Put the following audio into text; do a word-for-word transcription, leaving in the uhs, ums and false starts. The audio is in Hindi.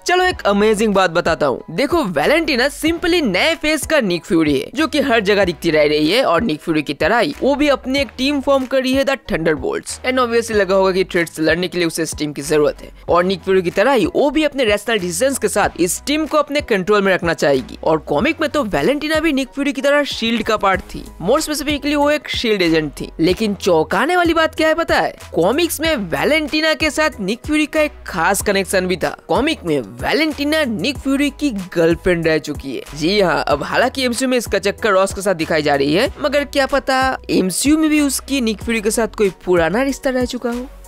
चलो एक अमेजिंग बात बताता हूँ। देखो वैलेंटीना सिंपली नए फेस का निक फ्यूरी है जो कि हर जगह दिखती रह रही है और निक फ्यूरी की तरह ही वो भी अपनी एक टीम फॉर्म कर रही है द थंडरबोल्ट्स। एंड ऑब्वियसली लगा होगा कि थ्रेड्स से लड़ने के लिए उसे इस टीम की जरूरत है और निक फ्यूरी की तरह ही वो भी अपने रैशनल डिसीजंस के साथ इस टीम को अपने कंट्रोल में रखना चाहेगी। और कॉमिक में तो वैलेंटीना भी निक फ्यूरी की तरह शील्ड का पार्ट थी, मोर स्पेसिफिकली वो एक शील्ड एजेंट थी। लेकिन चौंकाने वाली बात क्या है पता है, कॉमिक्स में वैलेंटीना के साथ निक फ्यूरी का एक खास कनेक्शन भी था। कॉमिक में वैलेंटीना निक फ्यूरी की गर्लफ्रेंड रह चुकी है। जी हाँ, अब हालांकि एमसीयू में इसका चक्कर रॉस के साथ दिखाई जा रही है, मगर क्या पता एमसीयू में भी उसकी निक फ्यूरी के साथ कोई पुराना रिश्ता रह चुका हो।